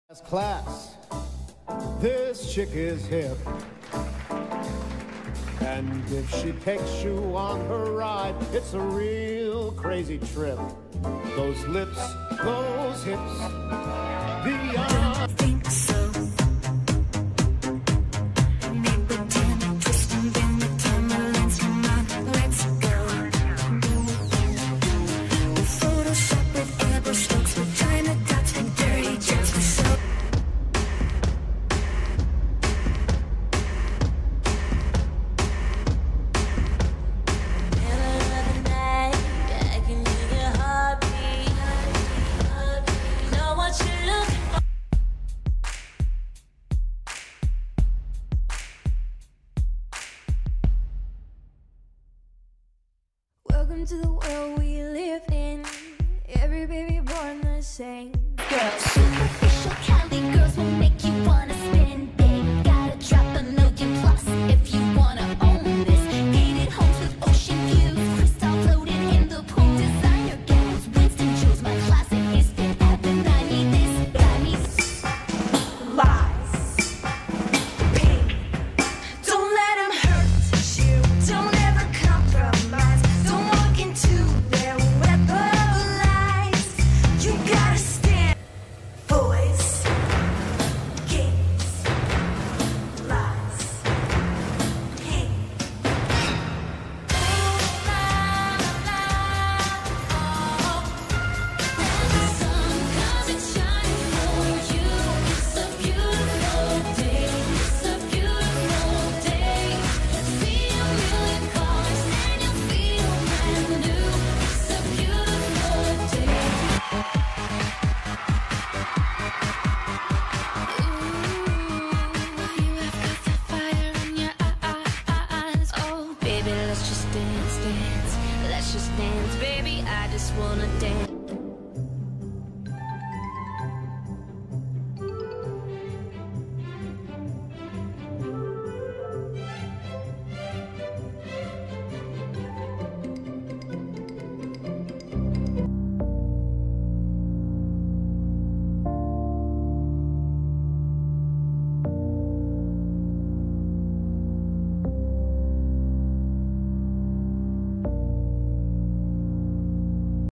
Class, this chick is hip, and if she takes you on her ride, it's a real crazy trip. Those lips, those hips, beyond. Think so. Maybe damn twisting, bend the timelines. Come on, let's go. The Photoshop with airbrush strokes, with China dots and dirty jokes. So welcome to the world we live in. Every baby born the same.